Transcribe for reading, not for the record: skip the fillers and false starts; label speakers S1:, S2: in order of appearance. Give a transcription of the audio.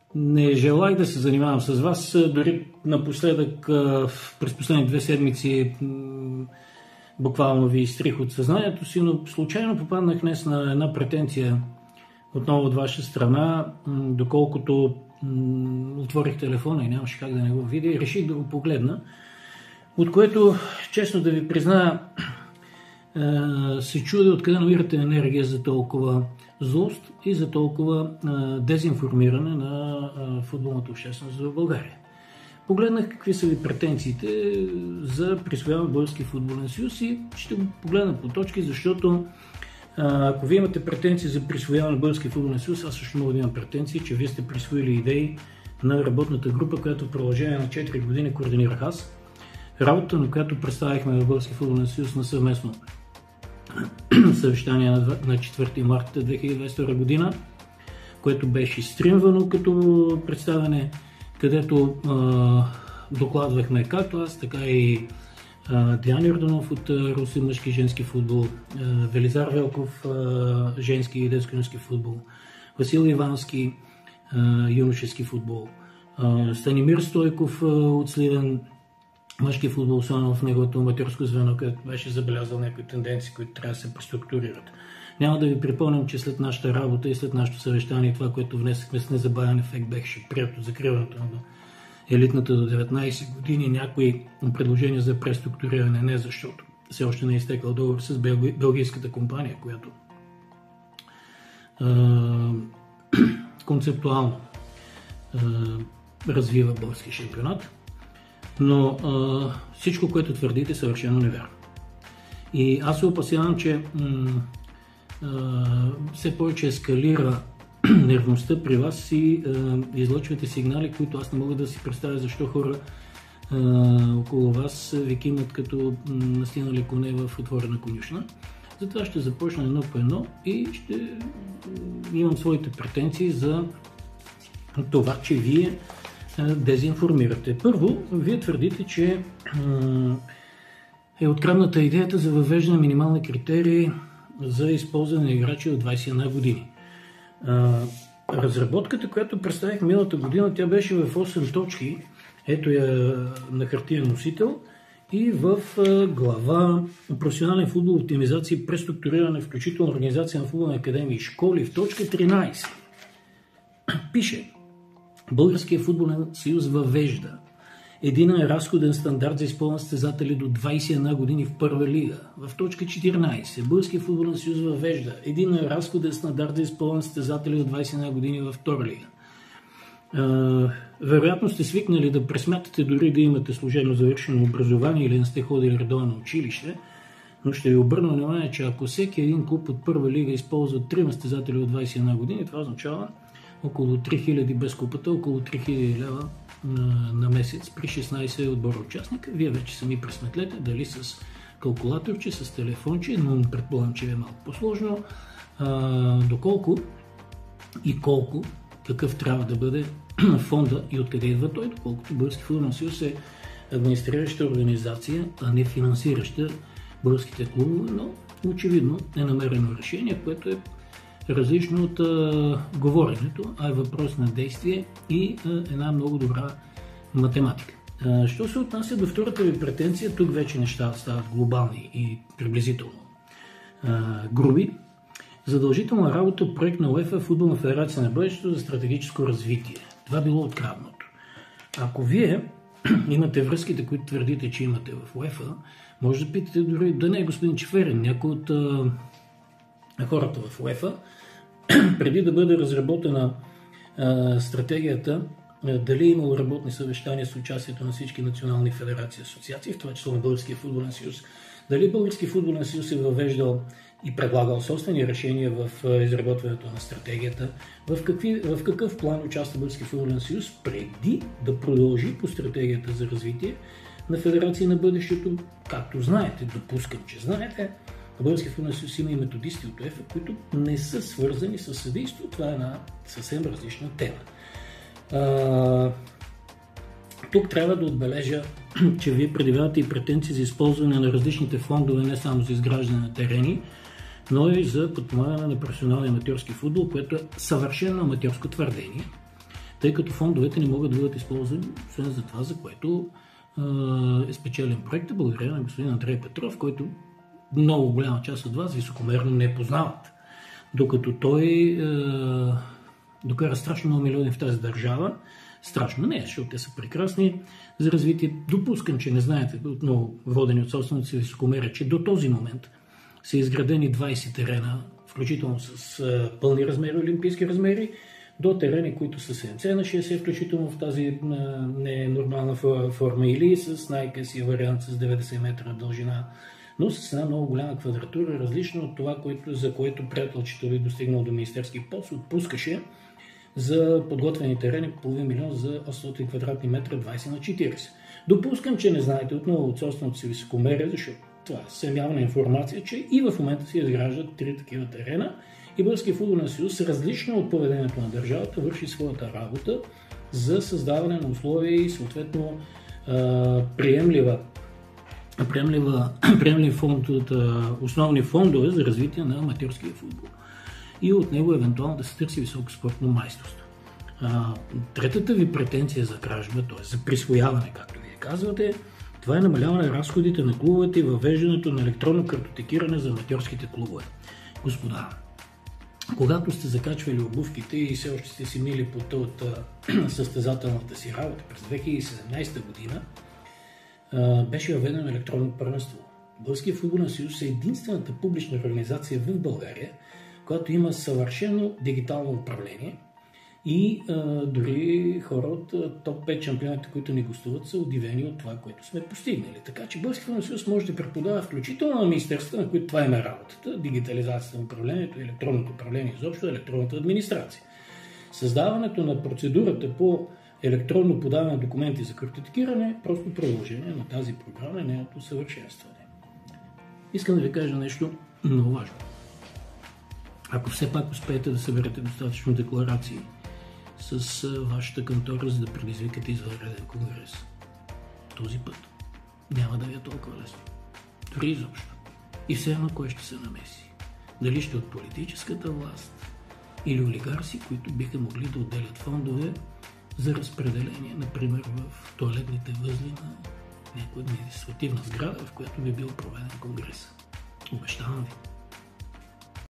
S1: Не желая да се занимавам с вас. Дори напоследък, през последните 2 седмици, буквално ви изтрих от съзнанието си, но случайно попаднах днес на една претенция отново от ваша страна, доколкото отворих телефона и нямаше как да не го видя и реших да го погледна, от което, честно да ви призная, се чудя откъде намирате енергия за толкова злост и за толкова дезинформиране на футболната общественост в България. Погледнах какви са ви претенциите за присвояване на Български футболен съюз и ще го погледна по точки, защото ако вие имате претенции за присвояване на Български футболен съюз, аз също мога да имам претенции, че вие сте присвоили идеи на работната група, която в продължение на 4 години координирах аз. Работа, на която представихме в Български футболен съюз на съвместно съвещание на 4 марта 2022 година, което беше стримвано като представяне, където докладвахме както аз, така и Диан Йорданов от Руси мъжки и женски футбол, Велизар Велков женски и детско-юношески футбол, Васил Ивански юношески футбол, Станимир Стойков от Сливен мъжки футбол, особено в неговото аматьорско звено, където беше забелязал някои тенденции, които трябва да се преструктурират. Няма да ви припомням, че след нашата работа и след нашето съвещание, това, което внесахме с незабавен ефект, беше прието закриването на елитната до 19 години, някои предложения за преструктуриране, не защото все още не е изтекал договор с белгийската компания, която концептуално развива български шампионат. Но всичко, което твърдите, е съвършено невярно. И аз се опасявам, че все повече ескалира нервността при вас и излъчвате сигнали, които аз не мога да си представя защо хора около вас ви кимат като настинали коне в отворена конюшна. Затова ще започна едно по едно и ще имам своите претенции за това, че вие дезинформирате. Първо, вие твърдите, че е открадната идеята за въвеждане на минимални критерии за използване на играчи от 21 години. Разработката, която представих миналата година, тя беше в 8 точки, ето я на хартиен носител, и в глава професионален футбол, оптимизация и преструктуриране, включително организация на футболни академии и школи, в точка 13 пише: Българският футболен съюз въвежда единен разходен стандарт за изпълнени състезатели до 21 години в първа лига. В точка 14 Българският футболен съюз въвежда единен разходен стандарт за изпълнени състезатели до 21 години във втора лига. Вероятно сте свикнали да пресмятате дори да имате служебно завършено образование или не сте ходили редовно на училище, но ще ви обърна внимание, че ако всеки един клуб от първа лига използва 3 състезатели от 21 години, това означава около 3000 без купата, около 3000 лева на месец при 16 отбора участника. Вие вече сами пресметлете дали с калкулаторче, с телефонче, но предполагам, че е малко по-сложно, доколко и колко, какъв трябва да бъде фонда и откъде идва той, доколкото Български футболен съюз е администрираща организация, а не финансираща българските клубове, но очевидно е намерено решение, което е различно от говоренето, а е въпрос на действие и една много добра математика. Що се отнася до втората ви претенция, тук вече неща стават глобални и приблизително груби. Задължителна работа проект на УЕФА, Футболна федерация на бъдещето за стратегическо развитие. Това било откраднато. Ако вие имате връзките, които твърдите, че имате в УЕФА, може да питате дори да не е господин Чеферин, някой от хората в УЕФА, преди да бъде разработена стратегията, дали е имало работни съвещания с участието на всички национални федерации и асоциации, в това число на Българския футболен съюз, дали Български футболен съюз е въвеждал и предлагал собствени решения в изработването на стратегията, в какъв план участва Български футболен съюз преди да продължи по стратегията за развитие на федерации на бъдещето. Както знаете, допускам, че знаете, Български футболен съюз има и методисти от УЕФА, които не са свързани с съдейство. Това е една съвсем различна тема. Тук трябва да отбележа, че вие предявявате и претенции за използване на различните фондове не само за изграждане на терени, но и за подпомагане на професионалния аматьорски футбол, което е съвършено аматьорско твърдение. тъй като фондовете не могат да бъдат използвани освен за това, за което е спечелен проект, благодарение на господин Андрей Петров, който много голяма част от вас високомерно не познават. Докато той докара страшно много милиони в тази държава, страшно не, защото те са прекрасни за развитие. Допускам, че не знаете, отново водени от собственото си високомерие, че до този момент са изградени 20 терена, включително с пълни размери, олимпийски размери, до терени, които са 70 на 60, включително в тази ненормална форма или с най-късия вариант с 90 метра дължина, но с една много голяма квадратура, различна от това, за което приятелчето ви достигнал до министерски пост, отпускаше за подготвени терени половин милион за 800 квадратни метра 20 на 40. Допускам, че не знаете отново от собственото си високомерие, защото това е явна информация, че и в момента се изграждат 3 такива терена и Българския футболен съюз, различно от поведението на държавата, върши своята работа за създаване на условия и съответно приемлив фонд от основни фондове за развитие на аматьорския футбол. И от него евентуално да се търси високо спортно майсторство. Третата ви претенция за кражба, т.е. за присвояване, както вие казвате, това е намаляване на разходите на клубовете и въвеждането на електронно картотекиране за аматьорските клубове. Господа, когато сте закачвали обувките и все още сте си мили пота от състезателната си работа през 2017 година, беше въведено електронно първенство. Българския футболен съюз е единствената публична организация в България, която има съвършено дигитално управление и дори хора от топ 5 шампионите, които ни гостуват, са удивени от това, което сме постигнали. Така че Българския футболен съюз може да преподава включително на министерствата, на които това има работата, дигитализацията на управлението, електронното управление, изобщо електронната администрация. Създаването на процедурата по електронно подаване на документи за картотекиране е просто продължение на тази програма и нейното съвършенстване. Искам да ви кажа нещо много важно. Ако все пак успеете да съберете достатъчно декларации с вашата кантора, за да предизвикате извънреден конгрес, този път няма да ви е толкова лесно. Дори изобщо. И все едно кой ще се намеси. Дали ще от политическата власт или олигарси, които биха могли да отделят фондове за разпределение, например в тоалетните възли на някоя административна сграда, в която би бил проведен конгрес. Обещавам ви.